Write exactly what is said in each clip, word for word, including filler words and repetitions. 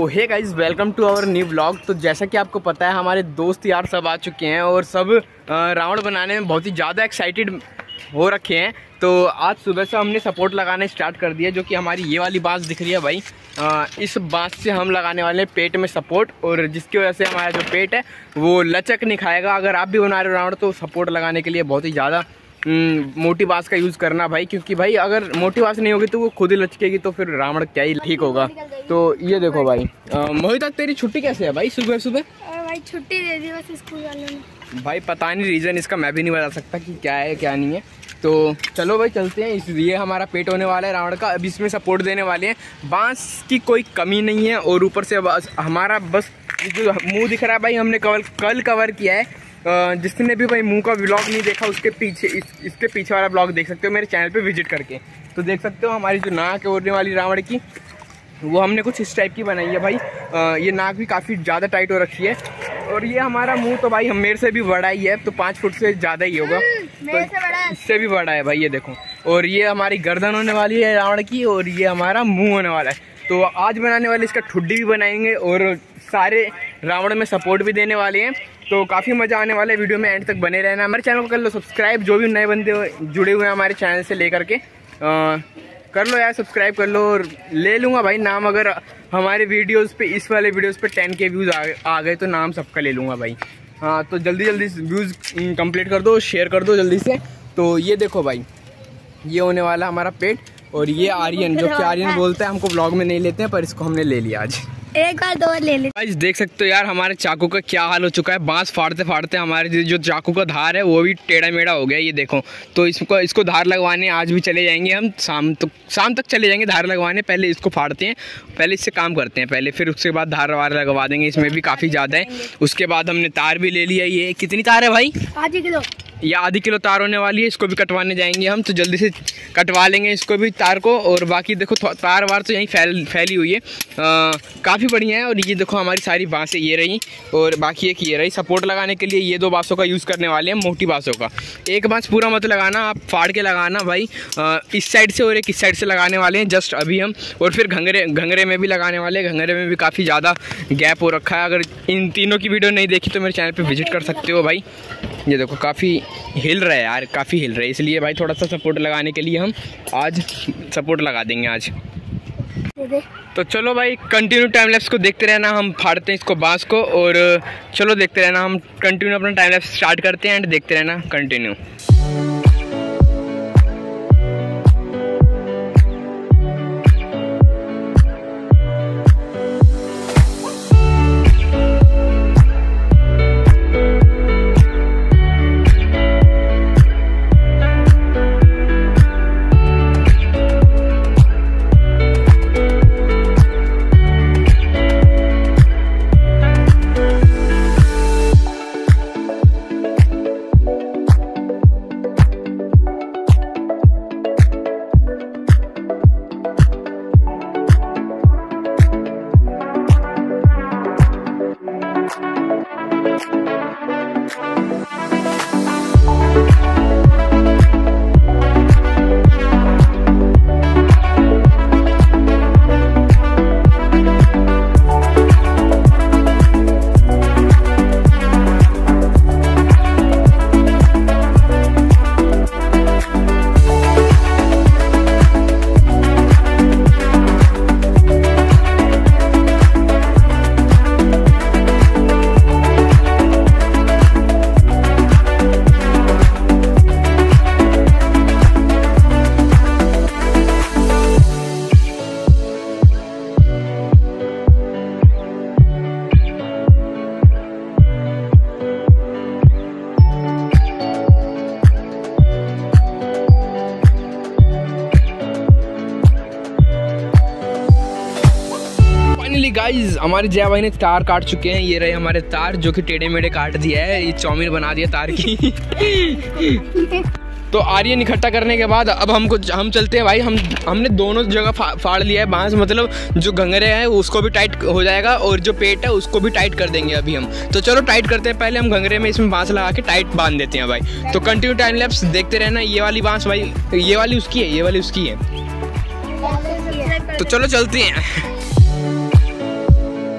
Hey guys, welcome to our new blog. तो जैसा कि आपको पता है हमारे दोस्त यार सब आ चुके हैं और सब रावण बनाने में बहुत ही ज़्यादा एक्साइटेड हो रखे हैं। तो आज सुबह से हमने सपोर्ट लगाना स्टार्ट कर दिया, जो कि हमारी ये वाली बांस दिख रही है भाई। आ, इस बांस से हम लगाने वाले हैं पेट में सपोर्ट, और जिसकी वजह से हमारा जो पेट है वो लचक नहीं खाएगा। अगर आप भी बना रहे हो रावण तो सपोर्ट लगाने के लिए बहुत ही ज़्यादा मोटी बांस का यूज़ करना भाई, क्योंकि भाई अगर मोटी बांस नहीं होगी तो वो खुद ही लचकेगी, तो फिर रावण क्या ही ठीक होगा। तो ये देखो भाई, मोहित तेरी छुट्टी कैसे है भाई सुबह सुबह? भाई छुट्टी दे दी बस स्कूल वालों ने। भाई पता नहीं रीज़न इसका, मैं भी नहीं बता सकता कि क्या है क्या नहीं है। तो चलो भाई चलते हैं। इसलिए हमारा पेट होने वाला है रावण का, अभी इसमें सपोर्ट देने वाले हैं। बांस की कोई कमी नहीं है, और ऊपर से हमारा बस जो मुंह दिख रहा है भाई, हमने कल कल कवर किया है। जिसने भी भाई मुंह का व्लॉग नहीं देखा उसके पीछे इस, इसके पीछे वाला ब्लॉग देख सकते हो मेरे चैनल पे विजिट करके। तो देख सकते हो हमारी जो नाक है ओढ़ने वाली रावण की, वो हमने कुछ इस टाइप की बनाई है भाई। आ, ये नाक भी काफ़ी ज़्यादा टाइट हो रखी है, और ये हमारा मुंह तो भाई हम मेरे से भी बड़ा ही है, तो पाँच फुट से ज़्यादा ही होगा, तो इससे भी बड़ा है भाई ये देखो। और ये हमारी गर्दन होने वाली है रावण की, और ये हमारा मुंह होने वाला है। तो आज बनाने वाले इसका ठुड्डी भी बनाएंगे, और सारे रावण में सपोर्ट भी देने वाले हैं। तो काफ़ी मज़ा आने वाला है, वीडियो में एंड तक बने रहना। हमारे चैनल को कर लो सब्सक्राइब, जो भी नए बंदे जुड़े हुए हैं हमारे चैनल से लेकर के आ, कर लो यार, सब्सक्राइब कर लो। और ले लूँगा भाई नाम, अगर हमारे वीडियोस पे इस वाले वीडियोस पे टेन के व्यूज़ आ गए तो नाम सबका ले लूँगा भाई। हाँ तो जल्दी जल्दी व्यूज़ कंप्लीट कर दो, शेयर कर दो जल्दी से। तो ये देखो भाई, ये होने वाला हमारा पेट, और ये आर्यन, जो कि आर्यन बोलते हैं, हमको ब्लॉग में नहीं लेते हैं पर इसको हमने ले लिया आज। एक बार दो ले ले। गाइस देख सकते हो यार हमारे चाकू का क्या हाल हो चुका है। बांस फाड़ते फाड़ते हमारे जो चाकू का धार है वो भी टेढ़ा मेढ़ा हो गया, ये देखो। तो इसको इसको धार लगवाने आज भी चले जाएंगे हम, शाम तक शाम तक चले जाएंगे धार लगवाने। पहले इसको फाड़ते हैं, पहले इससे काम करते हैं पहले, फिर उसके बाद धार वार लगवा देंगे। इसमें भी काफ़ी ज़्यादा है। उसके बाद हमने तार भी ले लिया। ये कितनी तार है भाई? आधी किलो। ये आधी किलो तार होने वाली है, इसको भी कटवाने जाएंगे हम। तो जल्दी से कटवा लेंगे इसको भी तार को। और बाकी देखो तार वार तो यहीं फैल फैली हुई है, काफ़ी बढ़िया है। और ये देखो हमारी सारी बाँसें ये रही, और बाकी एक ये रही। सपोर्ट लगाने के लिए ये दो बाँसों का यूज़ करने वाले हैं, मोटी बाँसों का। एक बाँस पूरा मत लगाना, आप फाड़ के लगाना भाई। आ, इस साइड से और एक इस साइड से लगाने वाले हैं जस्ट अभी हम। और फिर घंघरे घंघरे में भी लगाने वाले हैं। घंघरे में भी काफ़ी ज़्यादा गैप हो रखा है। अगर इन तीनों की वीडियो नहीं देखी तो मेरे चैनल पर विजिट कर सकते हो भाई। ये देखो काफ़ी हिल रहा है यार, काफ़ी हिल रहा है, इसलिए भाई थोड़ा सा सपोर्ट लगाने के लिए हम आज सपोर्ट लगा देंगे आज। तो चलो भाई कंटिन्यू टाइम लैप्स को देखते रहना, हम फाड़ते हैं इसको बांस को। और चलो देखते रहना, हम कंटिन्यू अपना टाइम लैप्स स्टार्ट करते हैं एंड देखते रहना कंटिन्यू। गाइज हमारे जया भाई ने तार काट चुके हैं। ये रहे हमारे तार, जो कि टेढ़े मेढ़े काट दिया है, ये चाउमीन बना दिया तार की। तो आर्यन इकट्ठा करने के बाद अब हमको हम चलते हैं भाई। हम हमने दोनों जगह फा, फाड़ लिया है बांस, मतलब जो घंघरे हैं उसको भी टाइट हो जाएगा, और जो पेट है उसको भी टाइट कर देंगे अभी हम। तो चलो टाइट करते हैं, पहले हम घंघरे में इसमें बांस लगा के टाइट बांध देते हैं भाई। तो कंटिन्यू टाइम लैप्स देखते रहना। ये वाली बांस भाई, ये वाली उसकी है, ये वाली उसकी है। तो चलो चलते हैं।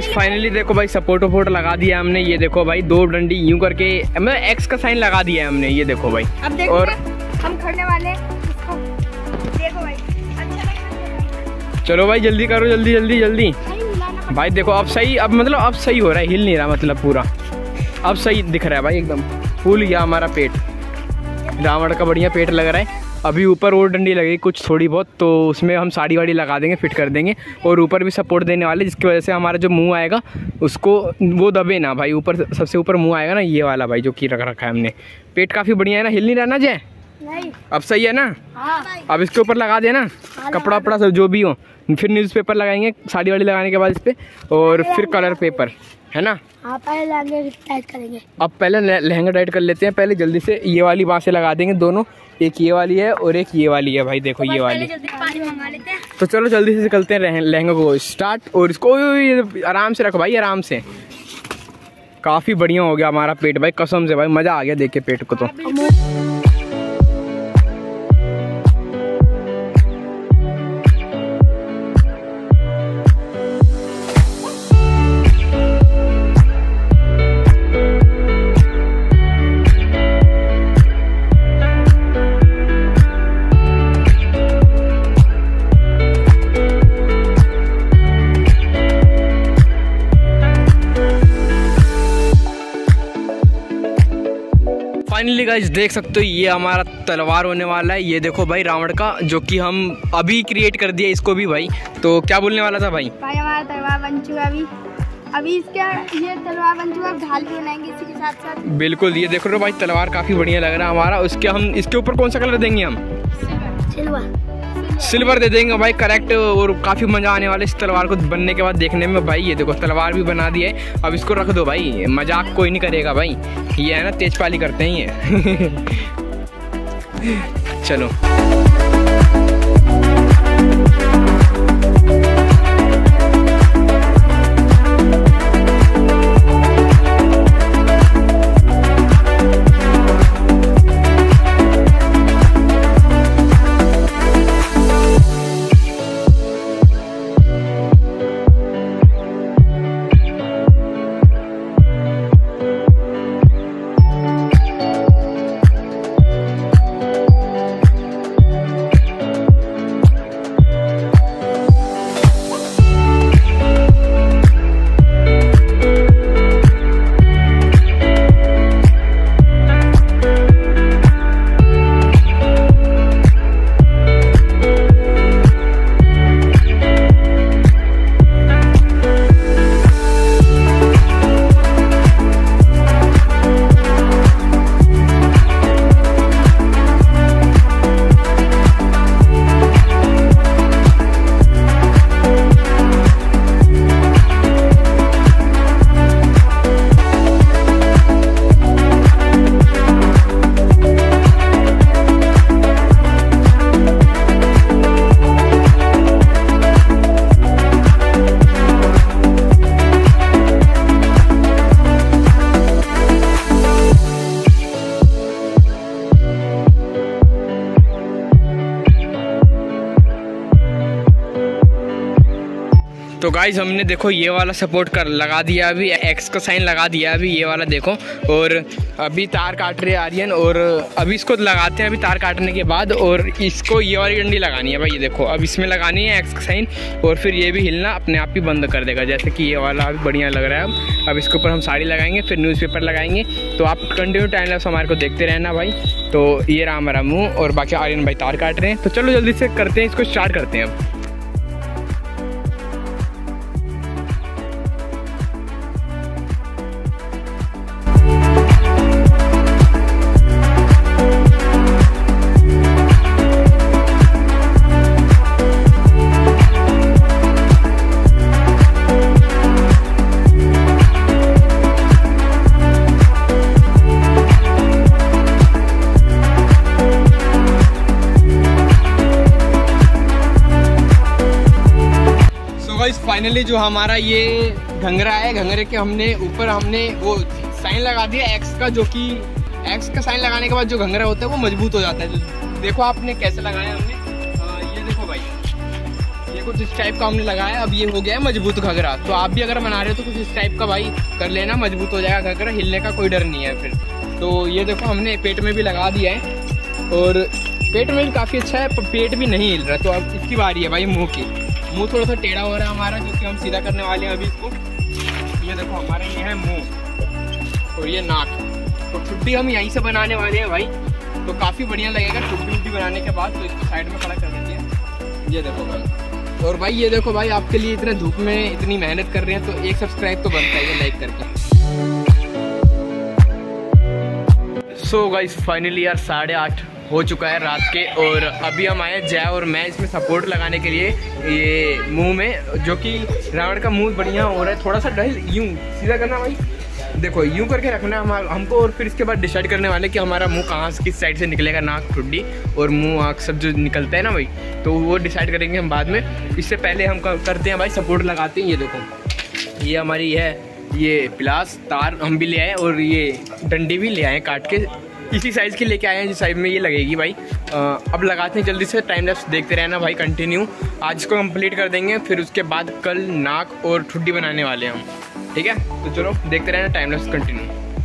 फाइनली देखो भाई सपोर्ट वपोर्ट लगा दिया हमने। ये देखो भाई दो डंडी यूं करके मतलब एक्स का साइन लगा दिया है हमने। ये देखो भाई अब देखो और हम खड़ने वाले इसको देखो भाई अच्छा लगेगा। चलो भाई जल्दी करो जल्दी जल्दी जल्दी भाई। देखो अब सही अब मतलब अब सही हो रहा है, हिल नहीं रहा मतलब पूरा अब सही दिख रहा है भाई एकदम फूल गया हमारा पेट। रावण का बढ़िया पेट लग रहा है। अभी ऊपर और डंडी लगेगी कुछ थोड़ी बहुत तो उसमें हम साड़ी वाड़ी लगा देंगे फिट कर देंगे और ऊपर भी सपोर्ट देने वाले जिसकी वजह से हमारा जो मुंह आएगा उसको वो दबे ना भाई। ऊपर सबसे ऊपर मुंह आएगा ना ये वाला भाई जो कि रख रखा है हमने। पेट काफ़ी बढ़िया है ना, हिल नहीं रहा ना जय? नहीं अब सही है ना? हाँ। अब इसके ऊपर लगा देना कपड़ा वपड़ा सब जो भी हो। फिर न्यूज़पेपर लगाएंगे साड़ी वाड़ी लगाने के बाद इस पर और फिर कलर पेपर है ना। हाँ पहले लहंगे टाइट करेंगे। अब पहले लहंगा टाइट कर लेते हैं पहले जल्दी से। ये वाली बाँसें लगा देंगे दोनों, एक ये वाली है और एक ये वाली है भाई। देखो ये वाली पानी मंगा लेते हैं। तो चलो जल्दी से निकलते हैं लहंगे को स्टार्ट। और इसको आराम से रखो भाई आराम से। काफ़ी बढ़िया हो गया हमारा पेट भाई कसम से भाई मज़ा आ गया देख के पेट को। तो फाइनली गाइस देख सकते हो ये हमारा तलवार होने वाला है। ये देखो भाई रावण का जो कि हम अभी क्रिएट कर दिया इसको भी भाई। तो क्या बोलने वाला था भाई? भाई हमारा तलवार बन चुका अभी अभी इसका ये तलवार बन चुका ढाल भी बनाएंगे इसी के साथ साथ। बिल्कुल ये देखो भाई तलवार काफ़ी बढ़िया लग रहा है हमारा। उसके हम इसके ऊपर कौन सा कलर देंगे हम? सिल्वर सिल्वर दे देंगे भाई करेक्ट। और काफ़ी मज़ा आने वाला है इस तलवार को बनने के बाद देखने में भाई। ये देखो तलवार भी बना दी है। अब इसको रख दो भाई, मजाक कोई नहीं करेगा भाई। ये है ना तेजपाली करते हैं ये चलो तो गाइज हमने देखो ये वाला सपोर्ट कर लगा दिया अभी, एक्स का साइन लगा दिया अभी ये वाला देखो। और अभी तार काट रहे आर्यन और अभी इसको लगाते हैं अभी तार काटने के बाद। और इसको ये वाली डंडी लगानी है भाई, ये देखो अब इसमें लगानी है एक्स का साइन और फिर ये भी हिलना अपने आप ही बंद कर देगा। जैसे कि ये वाला अभी बढ़िया लग रहा है। अब अब इसके ऊपर हम साड़ी लगाएंगे फिर न्यूज़पेपर लगाएंगे। तो आप कंटिन्यू टाइम लैप्स हमारे को देखते रहना भाई। तो ये रहा हमारा मुँह और बाकी आर्यन भाई तार काट रहे हैं। तो चलो जल्दी से करते हैं, इसको स्टार्ट करते हैं अब। फाइनली जो हमारा ये घंघरा है, घंघरे के हमने ऊपर हमने वो साइन लगा दिया एक्स का, जो कि एक्स का साइन लगाने के बाद जो घंघरा होता है वो मजबूत हो जाता है। जो देखो आपने कैसे लगाया हमने, आ, ये देखो भाई, ये ये कुछ इस टाइप का हमने लगाया। अब ये हो गया है मजबूत घघरा। तो आप भी अगर बना रहे हो तो कुछ इस टाइप का भाई कर लेना, मजबूत हो जाएगा घघरा, हिलने का कोई डर नहीं है फिर। तो ये देखो हमने पेट में भी लगा दिया है और पेट में भी काफ़ी अच्छा है, पर पेट भी नहीं हिल रहा। तो अब इसकी बारी है भाई मुँह की। मुँह थोड़ा सा टेढ़ा हो रहा है हमारा, जो कि हम सीधा करने वाले हैं अभी इसको। ये देखो हमारा ये है मुँह और ये नाक। तो ठुड्डी हम यहीं से बनाने वाले हैं भाई, तो काफ़ी बढ़िया लगेगा ठुड्डी उड्डी बनाने के बाद। तो इसको साइड में खड़ा कर देते हैं। ये देखो भाई, और भाई ये देखो भाई आपके लिए इतने धूप में इतनी मेहनत कर रहे हैं, तो एक सब्सक्राइब तो बनता है ये लाइक करके। सो गाइस फाइनली यार साढ़े आठ हो चुका है रात के, और अभी हम आए जय और मैं इसमें सपोर्ट लगाने के लिए ये मुंह में, जो कि रावण का मुंह बढ़िया हो रहा है। थोड़ा सा डल यूं सीधा करना भाई, देखो यूं करके रखना है हम हमको, और फिर इसके बाद डिसाइड करने वाले कि हमारा मुंह कहाँ किस साइड से निकलेगा, नाक ठुड्डी और मुंह आँख सब जो निकलता है ना भाई, तो वो डिसाइड करेंगे हम बाद में। इससे पहले हम करते हैं भाई सपोर्ट लगाते हैं। ये देखो ये हमारी है ये प्लास तार हम भी ले आए, और ये डंडी भी ले आए काट के, इसी साइज़ की लेके आए हैं जिस साइड में ये लगेगी भाई। आ, अब लगाते हैं जल्दी से, टाइम लैप्स देखते रहना भाई कंटिन्यू। आज इसको कंप्लीट कर देंगे, फिर उसके बाद कल नाक और ठुड्डी बनाने वाले हैं हम, ठीक है। तो चलो देखते रहना टाइम लैप्स कंटिन्यू।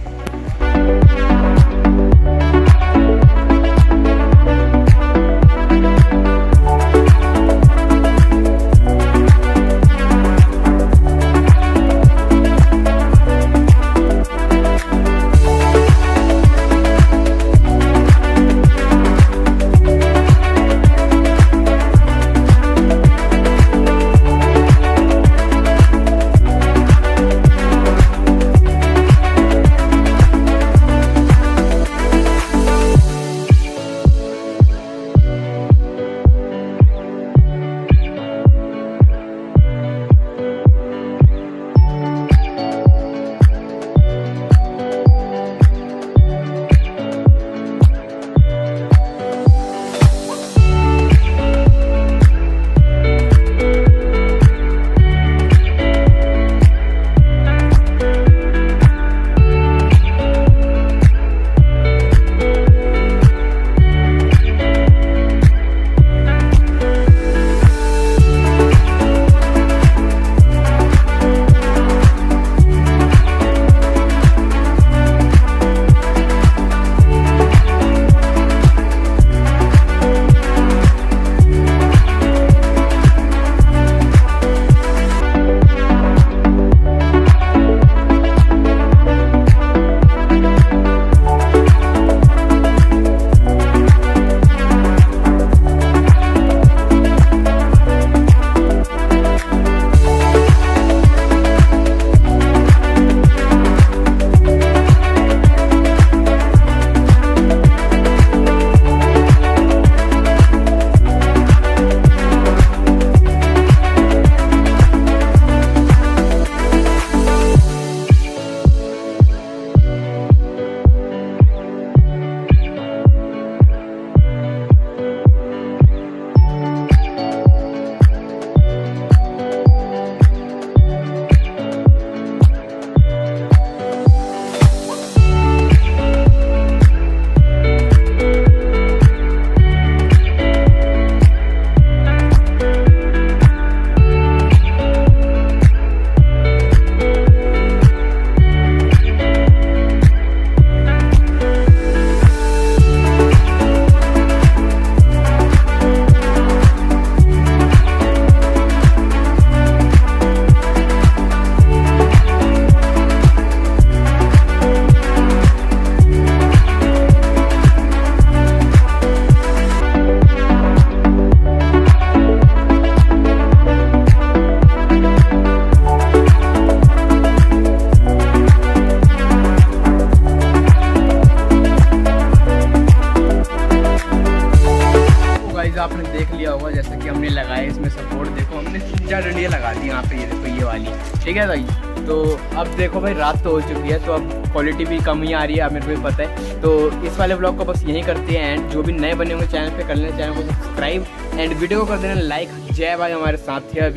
ठीक है भाई। तो अब देखो भाई रात तो हो चुकी है, तो अब क्वालिटी भी कम ही आ रही है, मेरे को भी पता है। तो इस वाले ब्लॉग को बस यहीं करते हैं एंड जो भी नए बने होंगे चैनल पे कर लेना, चैनल को सब्सक्राइब एंड वीडियो को कर देना लाइक। जय भाई हमारे साथ थे अभी।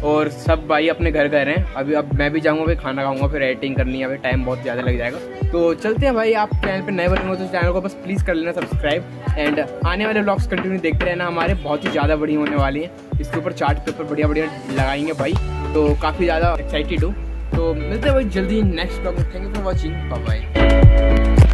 और सब भाई अपने घर गए हैं अभी। अब मैं भी जाऊँगा, फिर खाना खाऊंगा, फिर एडिटिंग करनी है, अभी टाइम बहुत ज़्यादा लग जाएगा। तो चलते हैं भाई। आप चैनल पे नए बने हो तो चैनल को बस प्लीज़ कर लेना सब्सक्राइब, एंड आने वाले व्लॉग्स कंटिन्यू देखते रहना, हमारे बहुत ही ज़्यादा बड़ी होने वाली हैं। इसके ऊपर चार्ट पेपर बढ़िया बढ़िया लगाएंगे भाई, तो काफ़ी ज़्यादा एक्साइटेड हूँ। तो मिलते हैं भाई जल्दी नेक्स्ट व्लॉग में। Thank you for watching, bye bye.